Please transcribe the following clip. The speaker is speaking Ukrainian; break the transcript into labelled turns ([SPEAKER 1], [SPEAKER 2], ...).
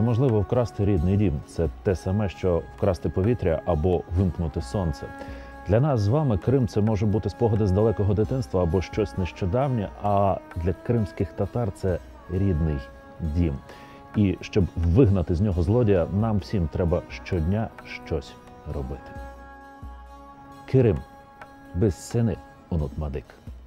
[SPEAKER 1] Неможливо вкрасти рідний дім. Це те саме, що вкрасти повітря або вимкнути сонце. Для нас з вами Крим – це може бути спогади з далекого дитинства або щось нещодавнє, а для кримських татар це рідний дім. І щоб вигнати з нього злодія, нам всім треба щодня щось робити. Крим без сини unutmadık.